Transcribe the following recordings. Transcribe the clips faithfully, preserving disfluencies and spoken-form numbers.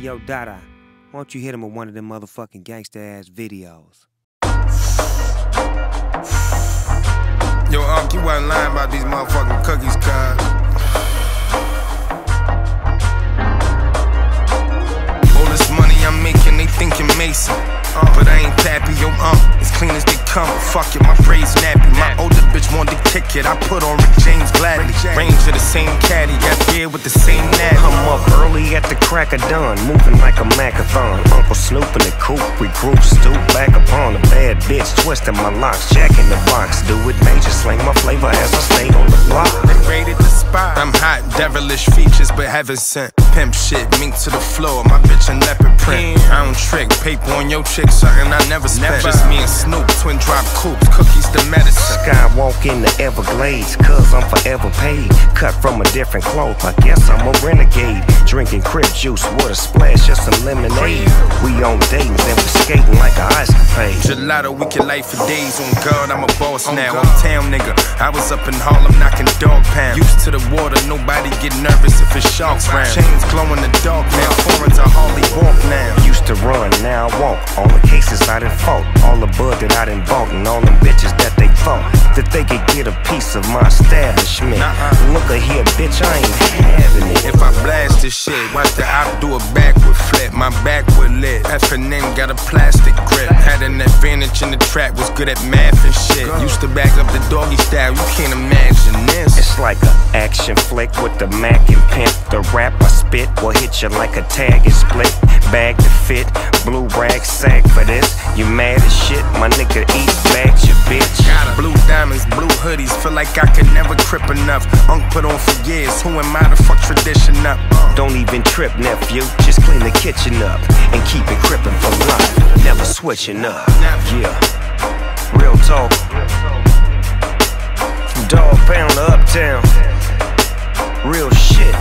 Yo, Dada, why don't you hit him with one of them motherfucking gangsta-ass videos? Yo, Unc, you wasn't lying about these motherfucking cookies, cuz. All this money I'm making, they thinking Mason. Uh, but I ain't Pappy, yo, um, as clean as they come. Fuck it, my braids nappy. My older bitch wanted to kick it. I put on Rick James gladly. Range of the same caddy, got beard with the same natty. Come up early at the crack of dawn, moving like a macathon. Uncle Snoop in the coupe, we group stoop back upon a bad bitch, twisting my locks, jack in the box. Do it major, slang my flavor as I stayed on the block. They raided the spot. I'm hot, devilish features, but heaven sent. Pimp shit, mink to the floor. My bitch a leopard print. I don't trick, paper on your chick, something I never spent. Just me and Snoop, twin drop coupes, cookies the medicine. Skywalk in the Everglades, cause I'm forever paid. Cut from a different cloth, I guess I'm a renegade. Drinking crib juice with a splash of some lemonade. We on dates and we skating like a ice capade. Gelato, we can light for days. On God, I'm a boss now. I'm town nigga. I was up in Harlem knocking dog pound. Used to the water, nobody get nervous if it's sharks round. Chains glow in the dark now. Foreigns I hardly walk now. Used to run, now I walk. All the cases I done fought, all the bud that I done bought, and all them bitches that they thought that they could get a piece of my establishment. Nuh-uh. Look a here, bitch, I ain't having it. If I blast this shit, watch the op do a backward flip. My backward lit. F and N got a plastic grip. Had an advantage in the trap, was good at math and shit. Used to back up the doggy style, you can't imagine this. It's like a action flick with the Mac and pimp. The rap I spit will hit you like a tag and split. Bag to fit, blue rag sack for this. You mad as shit, my nigga eat bags, you bitch. Got blue diamonds, blue hoodies, feel like I could never crip enough. Unc put on for years, who am I to fuck tradition up? Don't even trip, nephew, just clean the kitchen up and keep it crippin' for life, never switching up. Yeah, real talk. From Dog Pound to Uptown, real shit.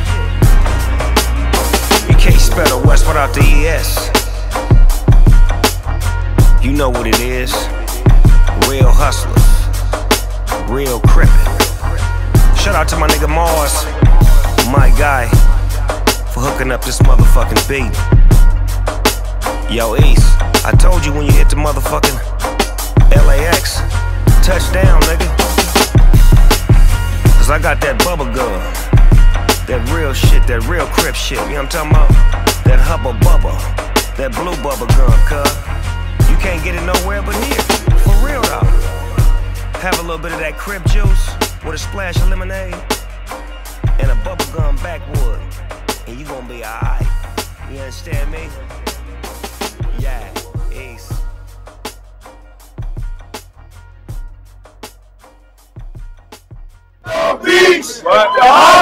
You can't spell the West without the E S. You know what it is. Real hustlers, real crippin'. Shout out to my nigga Mars, my guy, for hooking up this motherfucking beat. Yo, East, I told you when you hit the motherfucking L A X, touchdown, nigga. Cause I got that bubble gum, that real shit, that real crip shit, you know what I'm talking about? That hubba bubba, that blue bubble gum, cuz. You can't get it nowhere but here, for real though. Have a little bit of that crib juice with a splash of lemonade and a bubblegum backwood, and you gonna be alright. You understand me? Yeah, East. Beats!